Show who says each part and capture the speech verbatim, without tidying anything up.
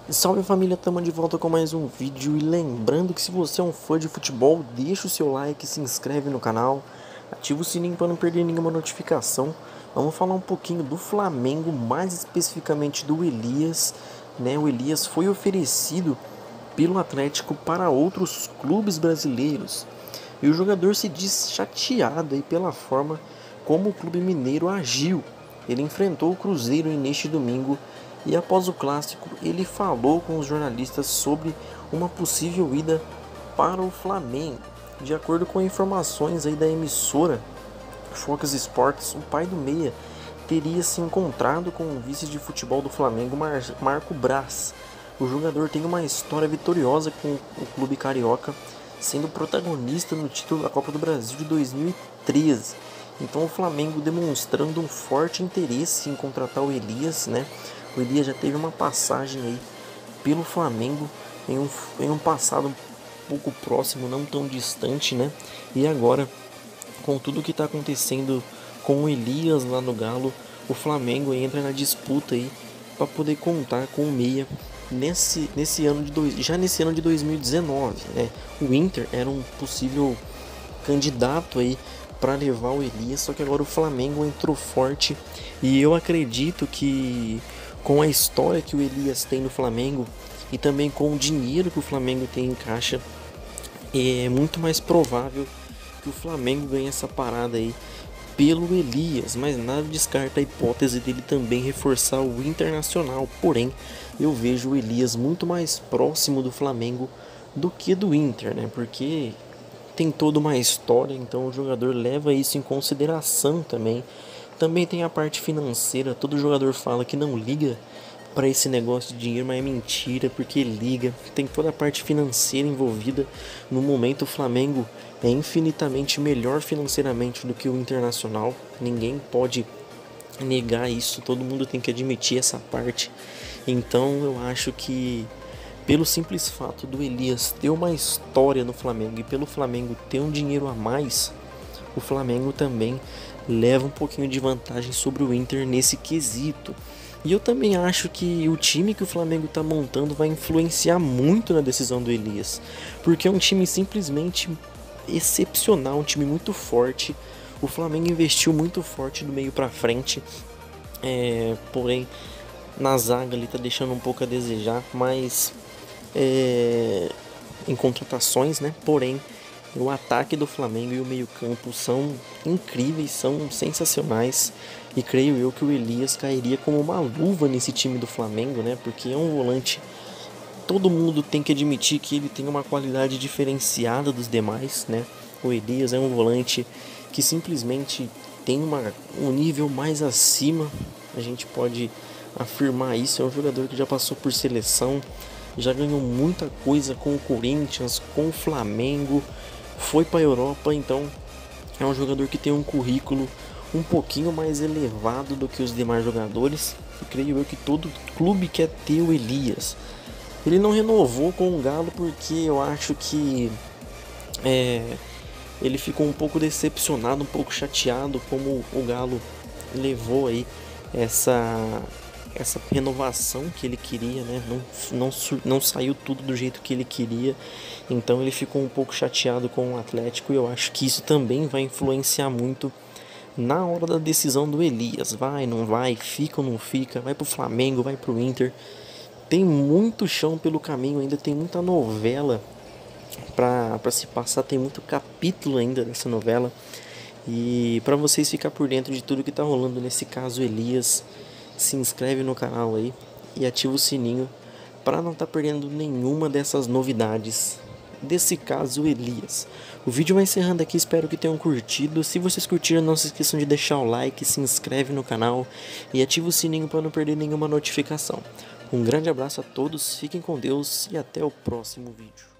Speaker 1: Salve família, tamo de volta com mais um vídeo e lembrando que se você é um fã de futebol, deixa o seu like, se inscreve no canal, ativa o sininho para não perder nenhuma notificação. Vamos falar um pouquinho do Flamengo, mais especificamente do Elias, né? O Elias foi oferecido pelo Atlético para outros clubes brasileiros e o jogador se diz chateado aí pela forma como o clube mineiro agiu. Ele enfrentou o Cruzeiro neste domingo e após o clássico ele falou com os jornalistas sobre uma possível ida para o Flamengo. De acordo com informações aí da emissora Fox Sports, o pai do meia teria se encontrado com o vice de futebol do Flamengo, Mar Marco Braz. O jogador tem uma história vitoriosa com o clube carioca, sendo protagonista no título da Copa do Brasil de dois mil e treze. Então o Flamengo demonstrando um forte interesse em contratar o Elias, né? O Elias já teve uma passagem aí pelo Flamengo em um, em um passado um pouco próximo, não tão distante, né? E agora, com tudo que está acontecendo com o Elias lá no Galo, o Flamengo entra na disputa aí para poder contar com o meia nesse, nesse ano de dois, já nesse ano de dois mil e dezenove, né? O Inter era um possível candidato aí para levar o Elias, só que agora o Flamengo entrou forte e eu acredito que com a história que o Elias tem no Flamengo e também com o dinheiro que o Flamengo tem em caixa, é muito mais provável que o Flamengo ganhe essa parada aí pelo Elias, mas nada descarta a hipótese dele também reforçar o Internacional. Porém, eu vejo o Elias muito mais próximo do Flamengo do que do Inter, né? Porque tem toda uma história, então o jogador leva isso em consideração também. Também tem a parte financeira, todo jogador fala que não liga para esse negócio de dinheiro, mas é mentira, porque liga. Tem toda a parte financeira envolvida. No momento o Flamengo é infinitamente melhor financeiramente do que o Internacional. Ninguém pode negar isso, todo mundo tem que admitir essa parte. Então eu acho que pelo simples fato do Elias ter uma história no Flamengo e pelo Flamengo ter um dinheiro a mais, o Flamengo também leva um pouquinho de vantagem sobre o Inter nesse quesito. E eu também acho que o time que o Flamengo está montando vai influenciar muito na decisão do Elias, porque é um time simplesmente excepcional, um time muito forte. O Flamengo investiu muito forte do meio para frente, é, porém na zaga ele está deixando um pouco a desejar, mas é, em contratações, né? Porém, o ataque do Flamengo e o meio-campo são incríveis, são sensacionais. E creio eu que o Elias cairia como uma luva nesse time do Flamengo, né? Porque é um volante. Todo mundo tem que admitir que ele tem uma qualidade diferenciada dos demais, né? O Elias é um volante que simplesmente tem uma, um nível mais acima. A gente pode afirmar isso. É um jogador que já passou por seleção, já ganhou muita coisa com o Corinthians, com o Flamengo, foi para a Europa, então é um jogador que tem um currículo um pouquinho mais elevado do que os demais jogadores. E creio eu que todo clube quer ter o Elias. Ele não renovou com o Galo porque eu acho que é, ele ficou um pouco decepcionado, um pouco chateado como o Galo levou aí essa essa renovação que ele queria, né? Não, não, não saiu tudo do jeito que ele queria, então ele ficou um pouco chateado com o Atlético e eu acho que isso também vai influenciar muito na hora da decisão do Elias. Vai, não vai, fica ou não fica, vai pro Flamengo, vai pro Inter. Tem muito chão pelo caminho ainda, tem muita novela pra, pra se passar, tem muito capítulo ainda dessa novela. E para vocês ficar por dentro de tudo que tá rolando nesse caso Elias, se inscreve no canal aí e ativa o sininho para não estar tá perdendo nenhuma dessas novidades desse caso Elias. O vídeo vai encerrando aqui, espero que tenham curtido. Se vocês curtiram, não se esqueçam de deixar o like, se inscreve no canal e ativa o sininho para não perder nenhuma notificação. Um grande abraço a todos, fiquem com Deus e até o próximo vídeo.